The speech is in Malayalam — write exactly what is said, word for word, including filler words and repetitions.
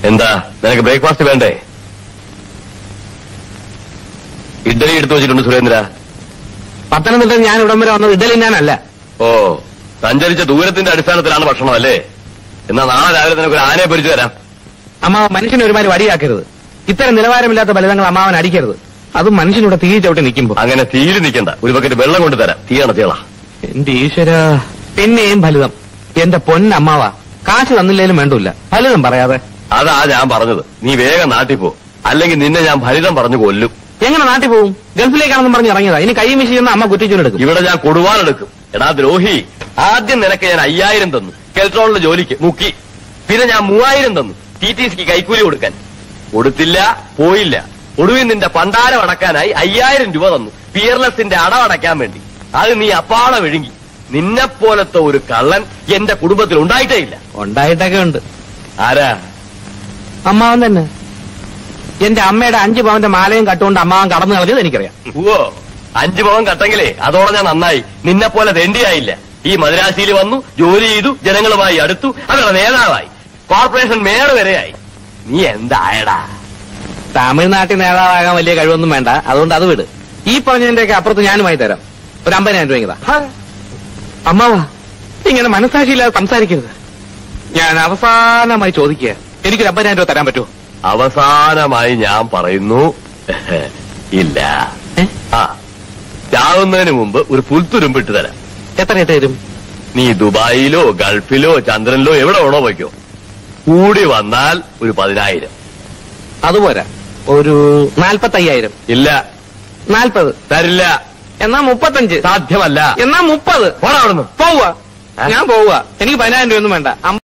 എന്താ നിനക്ക് ബ്രേക്ക്ഫാസ്റ്റ് വേണ്ടേ? ഇഡ്ഡലി എടുത്തു വെച്ചിട്ടുണ്ട് സുരേന്ദ്ര. പത്തനംതിട്ട ഞാൻ ഇവിടം വരെ വന്നത് ഇഡ്ഡലി ഞാനല്ല. ഓ, സഞ്ചരിച്ച ദൂരത്തിന്റെ അടിസ്ഥാനത്തിലാണ് ഭക്ഷണം അല്ലേ? എന്നാ നാളെ രാവിലെ നിനക്ക് ഒരു ആനയെ പൊരിച്ചു തരാം. അമ്മാവൻ മനുഷ്യനെ ഒരുമാതിരി വടിയാക്കരുത്. ഇത്തരം നിലവാരമില്ലാത്ത ഫലിതങ്ങൾ അമ്മാവൻ അടിക്കരുത്. അതും മനുഷ്യനൂടെ തീ ചവിട്ടി നിൽക്കുമ്പോ. അങ്ങനെ തീയിൽ നിൽക്കണ്ട, ഒരു ബക്കറ്റ് വെള്ളം കൊണ്ട് തരാം. തീയാണ് തീള. എന്റെ ഈശ്വര, പിന്നെയും ഫലിതം. എന്റെ പൊന്നമ്മാവ, കാശ് തന്നില്ലേലും വേണ്ടൂല്ല, ഫലിതം പറയാതെ. അതാ ഞാൻ പറഞ്ഞത്, നീ വേഗം നാട്ടിൽ പോ, അല്ലെങ്കിൽ നിന്നെ ഞാൻ ഫലിതം പറഞ്ഞു കൊല്ലും. എങ്ങനെ നാട്ടിൽ പോവും? ഗൾഫിലേക്കാണെന്നും പറഞ്ഞ് ഇറങ്ങിയതാ. ഇനി കൈ മിശിയെന്ന് അമ്മ കുറ്റിച്ചൂലെടുക്കും. ഇവിടെ ഞാൻ കൊടുവാനെടുക്കും. എടാ ദ്രോഹി, ആദ്യം നിനക്ക് ഞാൻ അയ്യായിരം തന്നു കെൽട്രോണിലെ ജോലിക്ക് മുക്കി. പിന്നെ ഞാൻ മൂവായിരം തന്നു ടി ടി സിക്ക് കൈക്കൂലി കൊടുക്കാൻ. കൊടുത്തില്ല, പോയില്ല. ഒടുവിൽ നിന്റെ പണ്ടാരം അടക്കാനായി അയ്യായിരം രൂപ തന്നു പിയർലെസിന്റെ അടവടയ്ക്കാൻ വേണ്ടി. അത് നീ അപ്പാടെ വിഴുങ്ങി. നിന്നെപ്പോലത്തെ ഒരു കള്ളൻ എന്റെ കുടുംബത്തിൽ ഉണ്ടായിട്ടേ ഇല്ല. ഉണ്ടായിട്ടൊക്കെ ഉണ്ട്. ആരാ? അമ്മാവൻ തന്നെ. എന്റെ അമ്മയുടെ അഞ്ചു പവന്റെ മാലയും കട്ടുകൊണ്ട് അമ്മാവൻ കടന്നു കളഞ്ഞത് എനിക്കറിയാം. ഓ, അഞ്ചു പവൻ കട്ടെങ്കിലേ അതോടെ ഞാൻ നന്നായി. നിന്നെപ്പോലെ തെണ്ടിയായില്ല. ഈ മദ്രാശിയിൽ വന്നു, ജോലി ചെയ്തു, ജനങ്ങളുമായി അടുത്തു, അവരുടെ നേതാവായി, കോർപ്പറേഷൻ മേയർ വരെയായി. നീ എന്തായടാ? തമിഴ്നാട്ടിൽ നേതാവാകാൻ വലിയ കഴിവൊന്നും വേണ്ട, അതുകൊണ്ട് അത് വിട്. ഈ പറഞ്ഞതിന്റെയൊക്കെ അപ്പുറത്ത് ഞാനുമായി തരാം. ഒരു അമ്പതിനായിരം രൂപ. അമ്മാവാ, ഇങ്ങനെ മനസ്സാക്ഷിയില്ലാതെ സംസാരിക്കരുത്. ഞാൻ അവസാനമായി ചോദിക്കുക, എനിക്കൊരു അമ്പതിനായിരം രൂപ തരാൻ പറ്റുമോ? അവസാനമായി ഞാൻ പറയുന്നു, ഇല്ല. ആ, ചാവുന്നതിന് മുമ്പ് ഒരു പുൽത്തുരുമ്പിട്ട് തരാം. എത്ര ഇട്ട് തരും? നീ ദുബായിലോ ഗൾഫിലോ ചന്ദ്രനിലോ എവിടെ വേണോ വയ്ക്കോ. കൂടി വന്നാൽ ഒരു പതിനായിരം. അതുപോരാ, ഒരു നാൽപ്പത്തയ്യായിരം. ഇല്ല. നാൽപ്പത് തരില്ല. എന്നാ മുപ്പത്തഞ്ച്. സാധ്യമല്ല. എന്നാ മുപ്പത്. പോടാ അവിടുന്ന്. പോവുക, ഞാൻ പോവുക. എനിക്ക് പതിനായിരം രൂപയൊന്നും വേണ്ട.